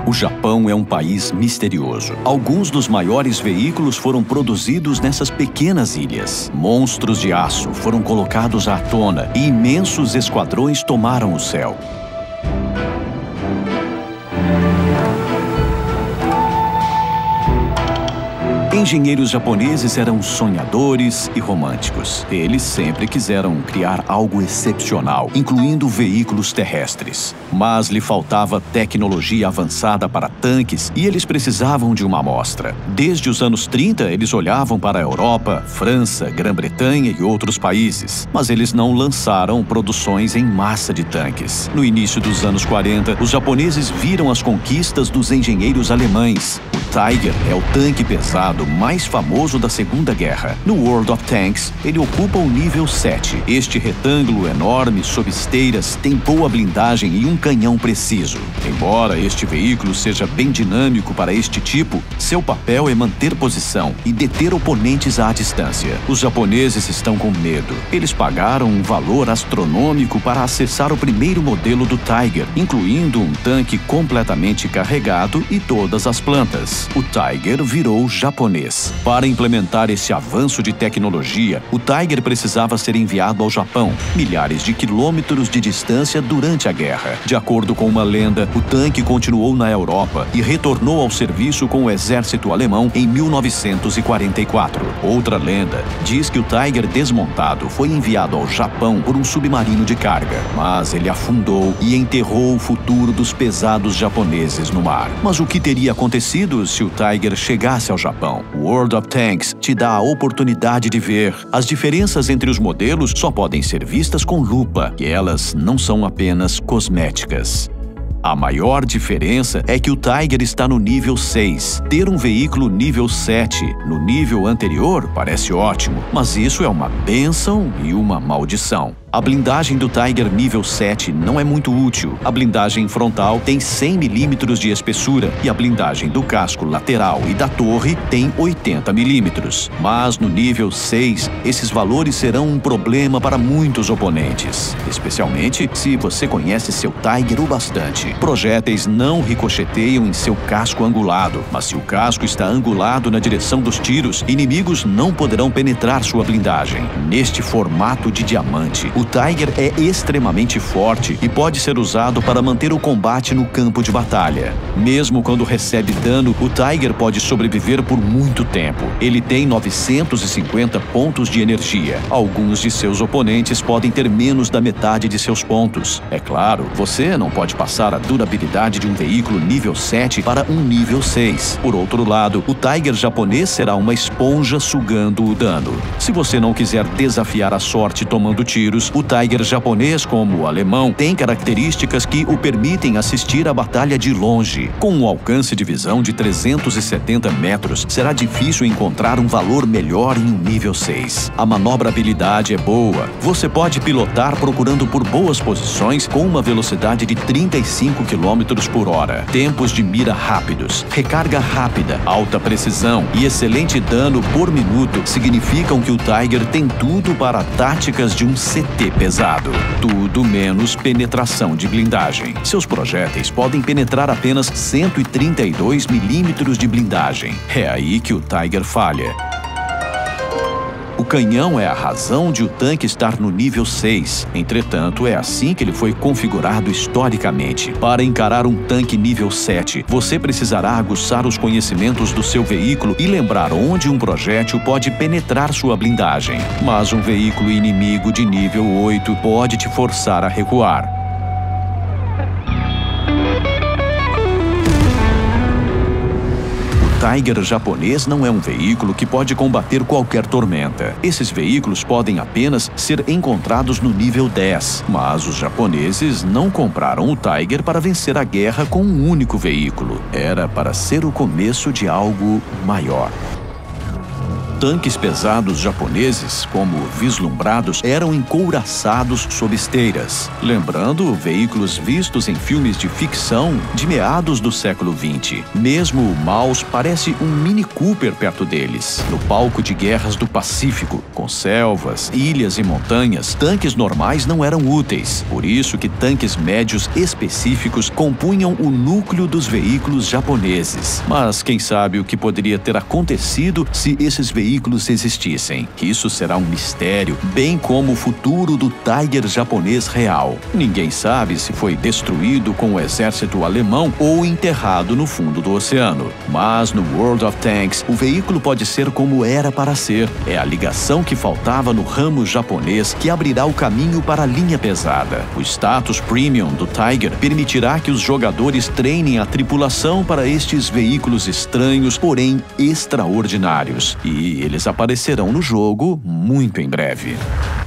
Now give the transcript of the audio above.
O Japão é um país misterioso. Alguns dos maiores veículos foram produzidos nessas pequenas ilhas. Monstros de aço foram colocados à tona e imensos esquadrões tomaram o céu. Engenheiros japoneses eram sonhadores e românticos. Eles sempre quiseram criar algo excepcional, incluindo veículos terrestres. Mas lhe faltava tecnologia avançada para tanques e eles precisavam de uma amostra. Desde os anos 30, eles olhavam para a Europa, França, Grã-Bretanha e outros países. Mas eles não lançaram produções em massa de tanques. No início dos anos 40, os japoneses viram as conquistas dos engenheiros alemães. O Tiger é o tanque pesado mais famoso da Segunda Guerra. No World of Tanks, ele ocupa o nível 7. Este retângulo enorme sob esteiras tem boa blindagem e um canhão preciso. Embora este veículo seja bem dinâmico para este tipo, seu papel é manter posição e deter oponentes à distância. Os japoneses estão com medo. Eles pagaram um valor astronômico para acessar o primeiro modelo do Tiger, incluindo um tanque completamente carregado e todas as plantas. O Tiger virou japonês. Para implementar esse avanço de tecnologia, o Tiger precisava ser enviado ao Japão, milhares de quilômetros de distância durante a guerra. De acordo com uma lenda, o tanque continuou na Europa e retornou ao serviço com o exército alemão em 1944. Outra lenda diz que o Tiger desmontado foi enviado ao Japão por um submarino de carga, mas ele afundou e enterrou o futuro dos pesados japoneses no mar. Mas o que teria acontecido se o Tiger chegasse ao Japão? World of Tanks te dá a oportunidade de ver. As diferenças entre os modelos só podem ser vistas com lupa, e elas não são apenas cosméticas. A maior diferença é que o Tiger está no nível 6. Ter um veículo nível 7 no nível anterior parece ótimo, mas isso é uma bênção e uma maldição. A blindagem do Tiger nível 7 não é muito útil. A blindagem frontal tem 100 milímetros de espessura e a blindagem do casco lateral e da torre tem 80 milímetros. Mas no nível 6, esses valores serão um problema para muitos oponentes, especialmente se você conhece seu Tiger o bastante. Projéteis não ricocheteiam em seu casco angulado, mas se o casco está angulado na direção dos tiros, inimigos não poderão penetrar sua blindagem. Neste formato de diamante, o Tiger é extremamente forte e pode ser usado para manter o combate no campo de batalha. Mesmo quando recebe dano, o Tiger pode sobreviver por muito tempo. Ele tem 950 pontos de energia. Alguns de seus oponentes podem ter menos da metade de seus pontos. É claro, você não pode passar a durabilidade de um veículo nível 7 para um nível 6. Por outro lado, o Tiger japonês será uma esponja sugando o dano. Se você não quiser desafiar a sorte tomando tiros, o Tiger japonês, como o alemão, tem características que o permitem assistir a batalha de longe. Com um alcance de visão de 370 metros, será difícil encontrar um valor melhor em um nível 6. A manobrabilidade é boa. Você pode pilotar procurando por boas posições com uma velocidade de 35 km por hora. Tempos de mira rápidos, recarga rápida, alta precisão e excelente dano por minuto significam que o Tiger tem tudo para táticas de um CT pesado. Tudo menos penetração de blindagem. Seus projéteis podem penetrar apenas 132 milímetros de blindagem. É aí que o Tiger falha. O canhão é a razão de o tanque estar no nível 6. Entretanto, é assim que ele foi configurado historicamente. Para encarar um tanque nível 7, você precisará aguçar os conhecimentos do seu veículo e lembrar onde um projétil pode penetrar sua blindagem. Mas um veículo inimigo de nível 8 pode te forçar a recuar. O Tiger japonês não é um veículo que pode combater qualquer tormenta. Esses veículos podem apenas ser encontrados no nível 10, mas os japoneses não compraram o Tiger para vencer a guerra com um único veículo. Era para ser o começo de algo maior. Tanques pesados japoneses, como vislumbrados, eram encouraçados sob esteiras, lembrando veículos vistos em filmes de ficção de meados do século XX. Mesmo o Maus parece um Mini Cooper perto deles. No palco de guerras do Pacífico, com selvas, ilhas e montanhas, tanques normais não eram úteis. Por isso que tanques médios específicos compunham o núcleo dos veículos japoneses. Mas quem sabe o que poderia ter acontecido se esses veículos existissem? Isso será um mistério, bem como o futuro do Tiger japonês real. Ninguém sabe se foi destruído com o exército alemão ou enterrado no fundo do oceano. Mas no World of Tanks, o veículo pode ser como era para ser. É a ligação que faltava no ramo japonês que abrirá o caminho para a linha pesada. O status premium do Tiger permitirá que os jogadores treinem a tripulação para estes veículos estranhos, porém extraordinários. E eles aparecerão no jogo muito em breve.